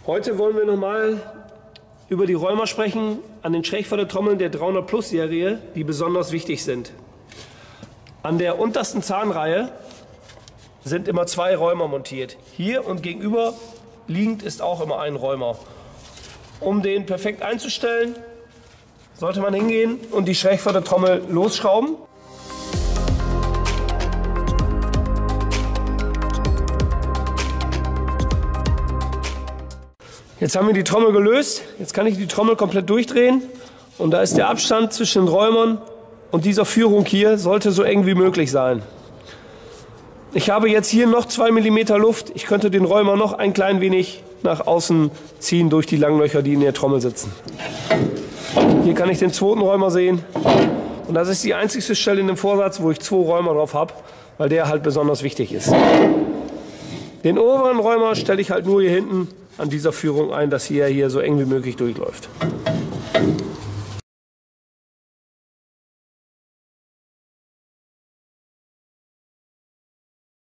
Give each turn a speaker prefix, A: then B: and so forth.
A: Heute wollen wir nochmal über die Räumer sprechen an den Schrägfördertrommeln der 300 Plus Serie, die besonders wichtig sind. An der untersten Zahnreihe sind immer 2 Räumer montiert. Hier und gegenüber liegend ist auch immer ein Räumer. Um den perfekt einzustellen, sollte man hingehen und die Schrägfördertrommel losschrauben. Jetzt haben wir die Trommel gelöst, jetzt kann ich die Trommel komplett durchdrehen und da ist der Abstand zwischen den Räumern und dieser Führung hier sollte so eng wie möglich sein. Ich habe jetzt hier noch 2 mm Luft, ich könnte den Räumer noch ein klein wenig nach außen ziehen durch die langen Löcher, die in der Trommel sitzen. Hier kann ich den zweiten Räumer sehen und das ist die einzigste Stelle in dem Vorsatz, wo ich 2 Räumer drauf habe, weil der halt besonders wichtig ist. Den oberen Räumer stelle ich halt nur hier hinten an dieser Führung ein, dass hier so eng wie möglich durchläuft.